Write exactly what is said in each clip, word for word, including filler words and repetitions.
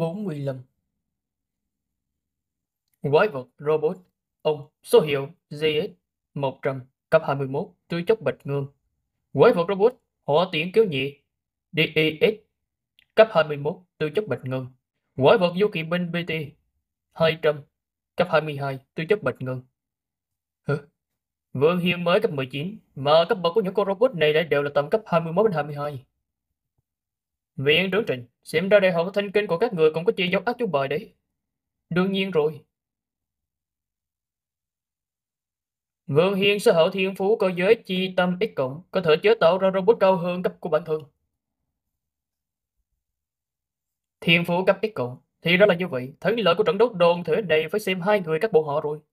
bốn mươi lăm. Quái vật robot ông số hiệu G S một trăm cấp hai mươi mốt tư chất bạch ngân. Quái vật robot hỏa tiễn kéo nhẹ D E S cấp hai mươi mốt tư chất bạch ngân. Quái vật vô kỵ binh B T hai trăm cấp hai mươi hai tư chất bạch ngân. Hả? Vương Hiên mới cấp mười chín, mà cấp bậc của những con robot này lại đều là tầm cấp hai mươi mốt đến hai mươi hai. Viện trưởng Trình, xem ra đại học thanh kinh của các người cũng có chia dấu ác chú bài đấy. Đương nhiên rồi. Vương Hiên sở hữu thiên phú cơ giới chi tâm X cộng, có thể chế tạo ra robot cao hơn cấp của bản thân. Thiên phú cấp X cộng, thì đó là như vậy. Thắng lợi của trận đấu đồn thể này phải xem hai người các bộ họ rồi.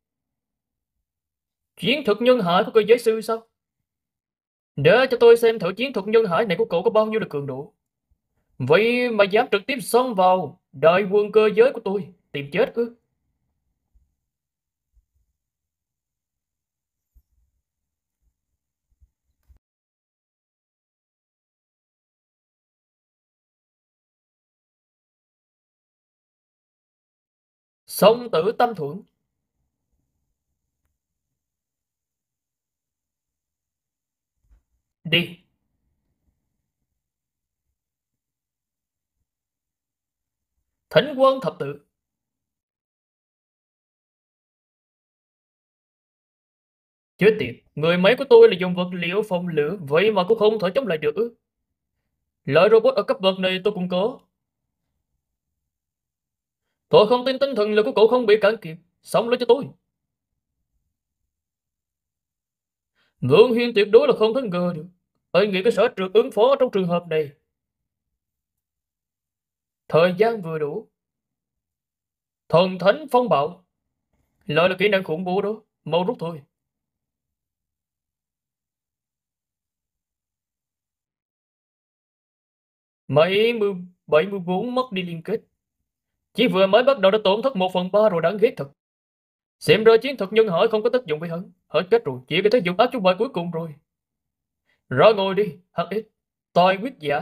Chiến thuật nhân hải của cơ giới sư sao? Để cho tôi xem thử chiến thuật nhân hải này của cậu có bao nhiêu là cường độ. Vậy mà dám trực tiếp xông vào đại quân cơ giới của tôi, tìm chết ư? Song tử tâm thuẫn. Đi. Thánh quân thập tự. Chết tiệt, người máy của tôi là dùng vật liệu phòng lửa, vậy mà cũng không thể chống lại được ư? Loại robot ở cấp bậc này tôi cũng có. Tôi không tin tinh thần lực của cậu không bị cản kịp. Sống lên cho tôi. Vương Hiên tuyệt đối là không thể ngờ được. Anh nghĩ cái sở trường ứng phó trong trường hợp này. Thời gian vừa đủ. Thần thánh phong bạo. Loại là kỹ năng khủng bố đó. Mau rút thôi. Mấy mươi bảy mươi bốn mất đi liên kết. Chỉ vừa mới bắt đầu đã tổn thất một phần ba rồi, đáng ghét thật. Xem ra chiến thuật nhân hỏi không có tác dụng với hắn. Hết cách rồi, chỉ có thể dùng áp chú bài cuối cùng rồi. Ra ngồi đi, hát ích. Tài quyết giả.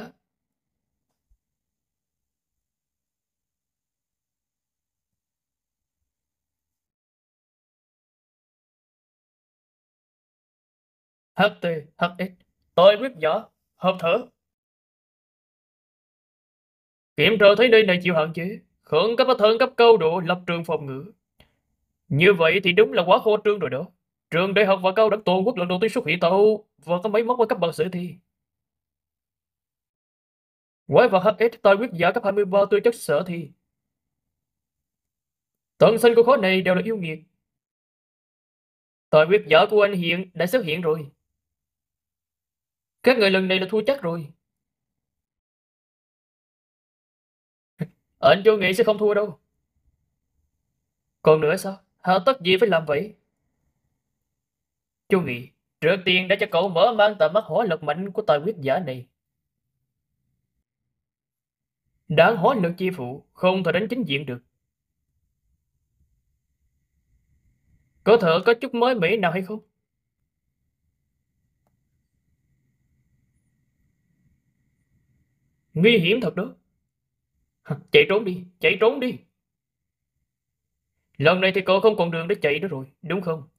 hát tê, hát ích. Tài quyết giả. Hợp thở. Kiểm tra thấy nơi này chịu hạn chế. Khẩn cấp thân cấp cao độ lập trường phòng ngự. Như vậy thì đúng là quá khô trương rồi đó. Trường đại học và cao đẳng toàn quốc lần đầu tiên xuất hiện tàu và có máy móc ở cấp bằng sử thi. Quái vật hát ích tài quyết giả cấp hai mươi ba tư chất sở thi. Tận sinh của khối này đều là yêu nghiệt. Tài quyết giả của anh hiện đã xuất hiện rồi. Các người lần này là thua chắc rồi. Anh vô nghĩ sẽ không thua đâu. Còn nữa sao? Hà tất gì phải làm vậy? Chú nghĩ, trước tiên đã cho cậu mở mang tầm mắt hỏa lực mạnh của tài quyết giả này. Đáng hỏa lực chi phụ, không thể đánh chính diện được. Có thể có chút mới mẻ nào hay không? Nguy hiểm thật đó. Chạy trốn đi, chạy trốn đi. Lần này thì cậu không còn đường để chạy nữa rồi, đúng không?